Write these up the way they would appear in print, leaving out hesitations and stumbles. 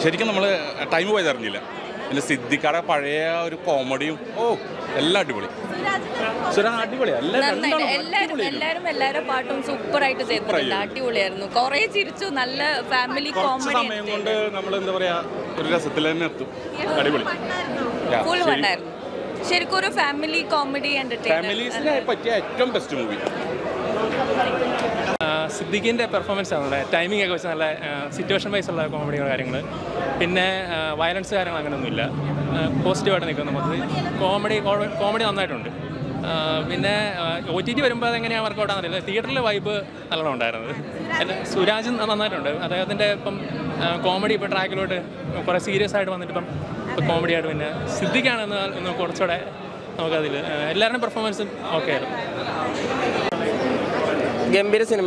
ശരിക്കും നമ്മൾ ടൈം പോയത് അറിഞ്ഞില്ല. പിന്നെ സിദ്ദിഖയുടെ പഴയ ഒരു കോമഡിയും എല്ലാം അടിപൊളി. എല്ലാവരും പാട്ടും സൂപ്പറായിട്ട് ചെയ്തിട്ടുണ്ട്. അടിപൊളിയായിരുന്നു. കുറേ ചിരിച്ചു. നല്ല ഫാമിലി കോമഡി സമയം കൊണ്ട് നമ്മൾ എന്താ പറയാ ഒരു രസത്തിൽ തന്നെ എത്തും. അടിപൊളി ഫുൾ വണ്ണായിരുന്നു. ശരിക്കും ഒരു ഫാമിലി കോമഡി ഫാമിലീസിനെ പറ്റിയ ഏറ്റവും ബെസ്റ്റ് മൂവി. സിദ്ദിഖിൻ്റെ പെർഫോമൻസ് ആണ്. ടൈമിംഗ് ഒക്കെ വെച്ച് നല്ല സിറ്റുവേഷൻ വൈസ് ഉള്ള കോമഡികൾ കാര്യങ്ങൾ. പിന്നെ വയലൻസ് കാര്യങ്ങൾ അങ്ങനെയൊന്നുമില്ല. പോസിറ്റീവായിട്ട് നിൽക്കും. നമുക്ക് കോമഡി നന്നായിട്ടുണ്ട്. പിന്നെ OTT വരുമ്പോൾ അതെങ്ങനെയാണ് വർക്കൗട്ടാണെന്നറിയില്ല. തിയേറ്ററിലെ വൈബ് നല്ലോണം ഉണ്ടായിരുന്നത്. സുരാജ് നന്നായിട്ടുണ്ട്. അദ്ദേഹത്തിൻ്റെ ഇപ്പം കോമഡി ഇപ്പോൾ ട്രാക്കിലോട്ട് കുറേ സീരിയസ് ആയിട്ട് വന്നിട്ട് ഇപ്പം കോമഡി ആയിട്ട്. പിന്നെ സിദ്ദിഖാണെന്ന് കുറച്ചുകൂടെ നമുക്കതിൽ എല്ലാവരുടെയും പെർഫോമൻസും ഓക്കെ ആയിരുന്നു. ഗംഭീര സിനിമ.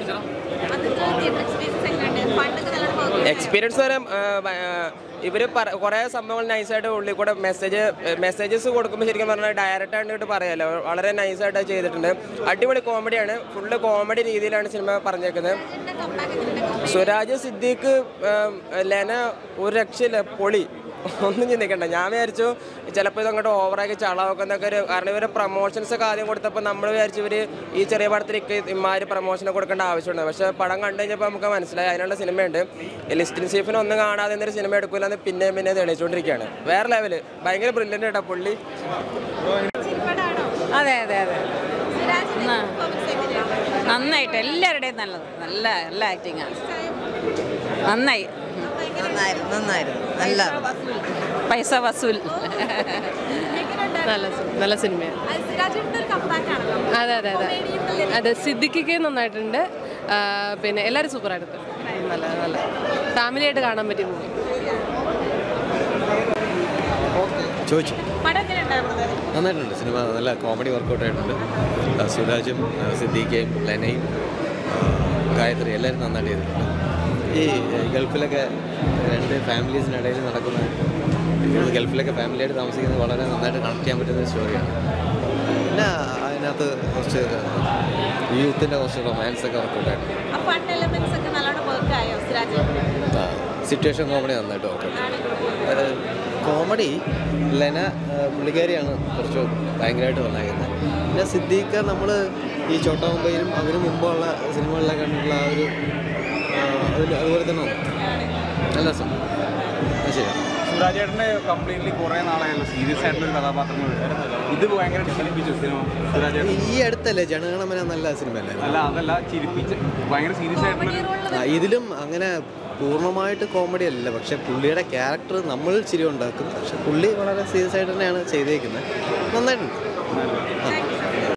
എക്സ്പീരിയൻസ് വരാൻ ഇവർ കുറേ സംഭവങ്ങൾ നൈസായിട്ട് ഉള്ളിൽ കൂടെ മെസ്സേജസ് കൊടുക്കുമ്പോൾ ശരിക്കും പറഞ്ഞാൽ ഡയറക്റ്റായിട്ട് പറയാമല്ലോ. വളരെ നൈസായിട്ട് ചെയ്തിട്ടുണ്ട്. അടിപൊളി കോമഡിയാണ്. ഫുള്ള് കോമഡി രീതിയിലാണ് സിനിമ പറഞ്ഞേക്കുന്നത്. സുരാജ്, സിദ്ദീഖ്, ലെന ഒരു രക്ഷയില്ല. പൊളി. ഒന്നും ചിന്തിക്കണ്ട. ഞാൻ വിചാരിച്ചു ചിലപ്പോൾ ഇതങ്ങോട്ട് ഓവറാക്കി ചളാക്കുന്നൊക്കെ കാരണം ഇവരെ പ്രൊമോഷൻസൊക്കെ ആദ്യം കൊടുത്തപ്പോൾ നമ്മൾ വിചാരിച്ചു ഇവർ ഈ ചെറിയ പടത്തിലേക്ക് ഇമാര് പ്രൊമോഷനൊക്കെ കൊടുക്കേണ്ട ആവശ്യമുണ്ട്. പക്ഷേ പടം കണ്ടു കഴിഞ്ഞപ്പോൾ നമുക്ക് മനസ്സിലായി അതിനുള്ള സിനിമയുണ്ട്. ലിസ്റ്റിൻ സീഫിന് ഒന്നും കാണാതെ എന്നൊരു സിനിമ എടുക്കില്ലെന്ന് പിന്നെ തെളിയിച്ചുകൊണ്ടിരിക്കുകയാണ്. വേറെ ലെവല്. ഭയങ്കര ബ്രില്യൻ്റ് കേട്ടോ പുള്ളി. അതെ നന്നായിട്ട് എല്ലാവരുടെയും നല്ല ആക്ടിങ് ആണ്. നന്നായിരുന്നു. നല്ല പൈസ വസൂൽ. നല്ല സിനിമയാണ്. അതെ സിദ്ദിഖിക്ക് നന്നായിട്ടുണ്ട്. പിന്നെ എല്ലാവരും സൂപ്പറായിട്ട് നല്ല ഫാമിലിയായിട്ട് കാണാൻ പറ്റിയ മൂവി. ചോദിച്ചു നന്നായിട്ടുണ്ട് സിനിമ. നല്ല കോമഡി വർക്കൗട്ട് ആയിട്ടുണ്ട്. സുരാജും സിദ്ദീഖയും ലെനയും ഗായത്രി എല്ലാവരും നന്നായിട്ട് ചെയ്തിട്ടുണ്ട്. ഈ ഗൾഫിലൊക്കെ രണ്ട് ഫാമിലീസിനിടയിൽ നടക്കുന്ന ഗൾഫിലൊക്കെ ഫാമിലിയായിട്ട് താമസിക്കുന്നത് വളരെ നന്നായിട്ട് കണക്ട് ചെയ്യാൻ പറ്റുന്ന സ്റ്റോറിയാണ്. പിന്നെ അതിനകത്ത് കുറച്ച് യൂത്തിൻ്റെ കുറച്ച് റൊമാൻസൊക്കെ വർക്കൗട്ടായിട്ടുണ്ട്. സിറ്റുവേഷൻ കോമഡി നന്നായിട്ട് വർക്കൗട്ട്. കോമഡി ലെന പുള്ളിക്കാരിയാണ് കുറച്ച് ഭയങ്കരമായിട്ട് നന്നാക്കുന്നത്. പിന്നെ സിദ്ദീഖ് നമ്മൾ ഈ ചോട്ടാ മുംബൈയിലും അതിന് മുമ്പുള്ള സിനിമകളിലൊക്കെ കണ്ടിട്ടുള്ള ആ ഒരു അതുപോലെ തന്നെ നല്ല രസം. ശരി. സുരാജേട്ടൻ്റെ കംപ്ലീറ്റ്ലി കുറേ നാളായല്ലോ സീരിയസ് ആയിട്ടുള്ള കഥാപാത്രങ്ങൾ. ഇത് ഭയങ്കര ചിരിപ്പിച്ചു സിനിമ. സുരാജേട്ടൻ ഈ അടുത്തല്ലേ ജനഗണമന നല്ല സിനിമയല്ലേ? അതല്ല ചിരിപ്പിച്ച് ഭയങ്കര സീരിയസ് ആയിട്ടുള്ള. ഇതിലും അങ്ങനെ പൂർണ്ണമായിട്ട് കോമഡി അല്ല. പക്ഷെ പുള്ളിയുടെ ക്യാരക്ടർ നമ്മൾ ചിരി ഉണ്ടാക്കും. പക്ഷെ പുള്ളി വളരെ സീരിയസ് ആയിട്ട് തന്നെയാണ് ചെയ്തേക്കുന്നത്. നന്നായിട്ടുണ്ട്.